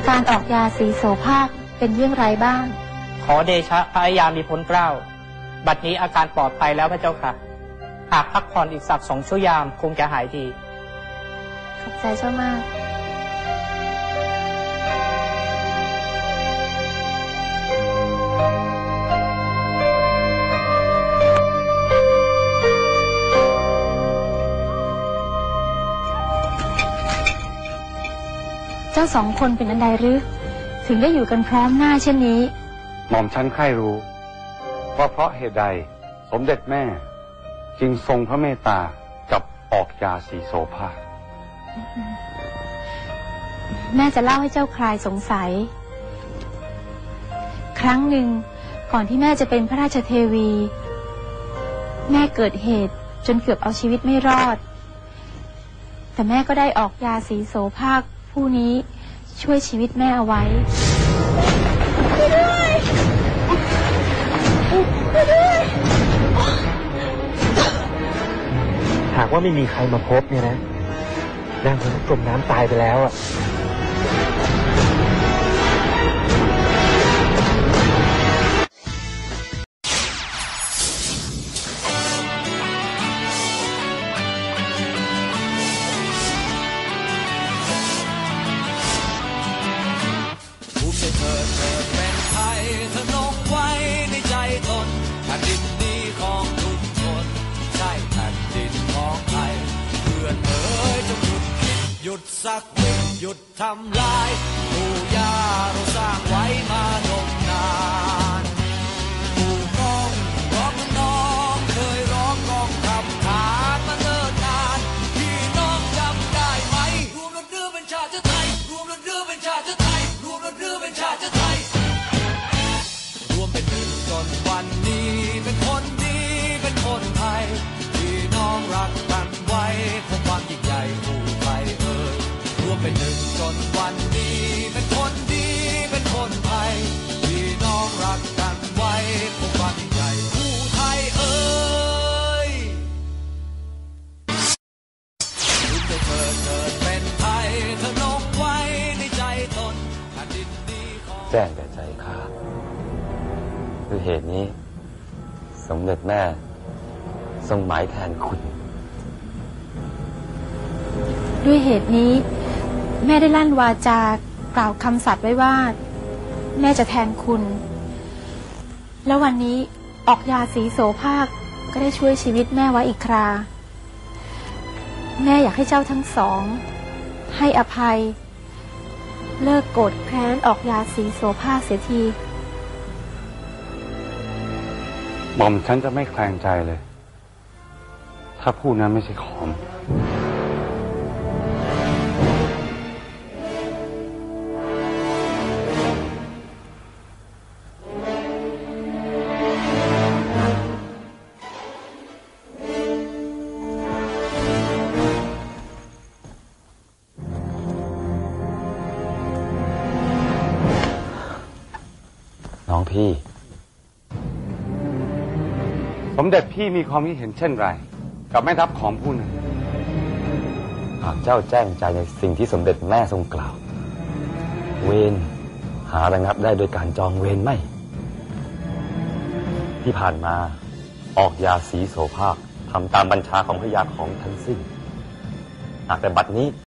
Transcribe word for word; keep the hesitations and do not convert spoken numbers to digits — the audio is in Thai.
การออกยาสีโสภาคเป็นเรื่องไรบ้างขอเดชะพระยามีพ้นเกล้าบัดนี้อาการปลอดภัยแล้วพระเจ้าค่ะ หากพักผ่อนอีกสักสองชั่วยามคงจะหายดีขอบใจเจ้ามาก เจ้าสองคนเป็นอันใดหรือถึงได้อยู่กันพร้อมหน้าเช่นนี้หม่อมฉันใคร่รู้ว่าเพราะเหตุใดสมเด็จแม่จึงทรงพระเมตตากับออกยาสีโสภาคแม่จะเล่าให้เจ้าคลายสงสัย ครั้งหนึ่งก่อนที่แม่จะเป็นพระราชเทวี แม่เกิดเหตุจนเกือบเอาชีวิตไม่รอด แต่แม่ก็ได้ออกยาสีโสภาคผู้นี้ช่วยชีวิตแม่เอาไว้หากว่าไม่มีใครมาพบเนี่ยนะนางคงจมน้ำตายไปแล้วอ่ะภูมิใจเธอเธอเป็นไทยเธอนงไว้ในใจตนแผ่นดินนี้ของทุกคนใช่แผ่นดินของไทยเพื่อนเอ๋ยจงหยุดคิดหยุดสักวิหยุดทำลายปู่ย่าเราสร้างไว้มานมนานปู่ก้องร้องน้องเคยร้องกองคำขานมาเนิ่นนานพี่น้องจำได้ไหมรวมเราเดือเป็นชาติไทยรวมเราเดือเป็นชาติไทยรวมเราเดือเป็นชาติไทยรวมเป็นหนึ่งจนวันนี้เป็นคนดีเป็นคนไทยพี่น้องรักกันไว้คงความยิ่งใหญ่ผู้ไทยเอ่ยรวมเป็นหนึ่งจนวันนี้เป็นคนดีเป็นคนไทยพี่น้องรักกันไว้คงความยิ่งใหญ่ผู้ไทยเอ่ยรู้ใจเธอเกิดเป็นไทยเธอนงไว้ในใจตนแผ่นดินนี้ของแจ้งแต่ใจข้าด้วยเหตุนี้ สมเด็จแม่ทรงหมายแทนคุณด้วยเหตุนี้ แม่ได้ลั่นวาจากล่าวคำสัตย์ไว้ว่า แม่จะแทนคุณ แล้ววันนี้ออกยาสีโสภาคก็ได้ช่วยชีวิตแม่ไว้อีกครา แม่อยากให้เจ้าทั้งสอง ให้อภัย เลิกโกรธแค้นออกยาสีโสภาคเสียทีหม่อมฉันจะไม่แคลงใจเลย ถ้าผู้นั้นไม่ใช่ขอมน้องพี่สมเด็จพี่มีความคิดเห็นเช่นไร กับแม่ทัพของผู้นั้นหากเจ้าแจ้งใจในสิ่งที่สมเด็จแม่ทรงกล่าว เวรหาระงับได้โดยการจองเวรไม่ ที่ผ่านมาออกยาสีโสภาคทำตามบัญชาของพระยาของทั้งสิ้น หากแต่บัดนี้